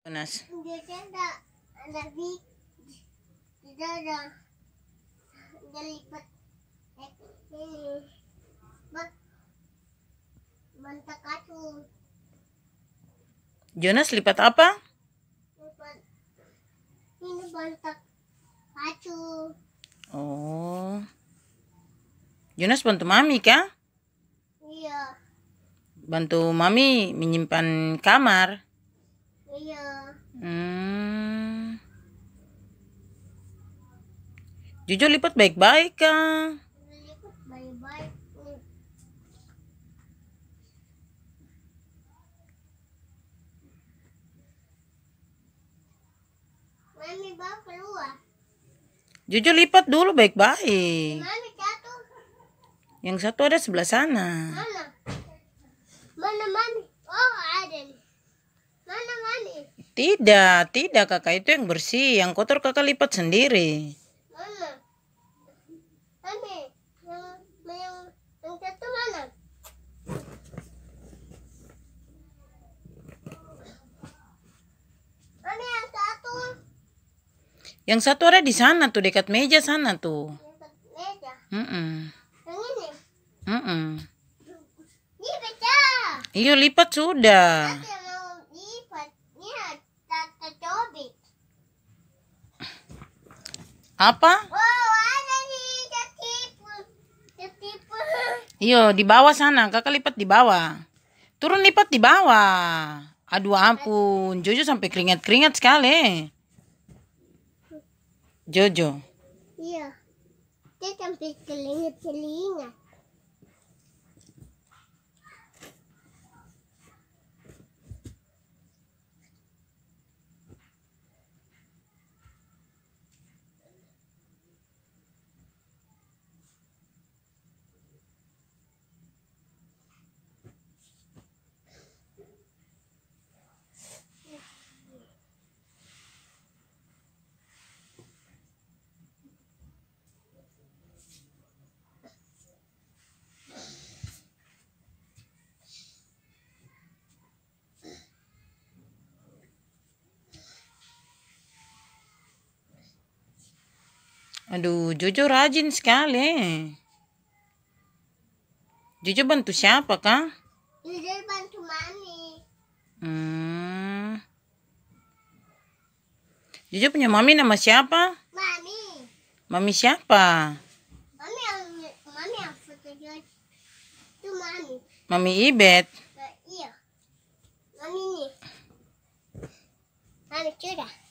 Nas. Ada big, tidak ada lipat ini bantak kacu. Jonas lipat apa? Ini bantak kacu. Oh, Jonas bantu mami kah? Iya. Bantu mami menyimpan kamar. Iya. Jojo lipat baik-baik kah? Lipat baik-baik. Mami bawa keluar. Jojo lipat dulu baik-baik. Mami satu. Yang satu ada sebelah sana. Mana? Mana mami? Oh ada nih. Mana mami? Tidak kakak itu yang bersih. Yang kotor kakak lipat sendiri. Mana? Mami, yang satu mana? Mami yang satu. Yang satu ada di sana tuh, dekat meja sana tuh. Dekat meja. Yang ini? Ini pecah. Iyo lipat sudah. Tapi mau lipat. Ini tata cobek. Apa? Wow, ada nih ketipu. Iyo di bawah sana, kakak lipat di bawah. Turun lipat di bawah. Aduh ampun, Jojo sampai keringat-keringat sekali. Jojo. Iya. Dia sampai keringat-keringat. Aduh, Jojo rajin sekali. Jojo bantu siapa, Kang? Jojo bantu mami. Jojo punya mami nama siapa? Mami. Mami siapa? Mami yang foto Jojo. Itu mami. Mami Ibet. Iya. Mami nih. Mami sudah.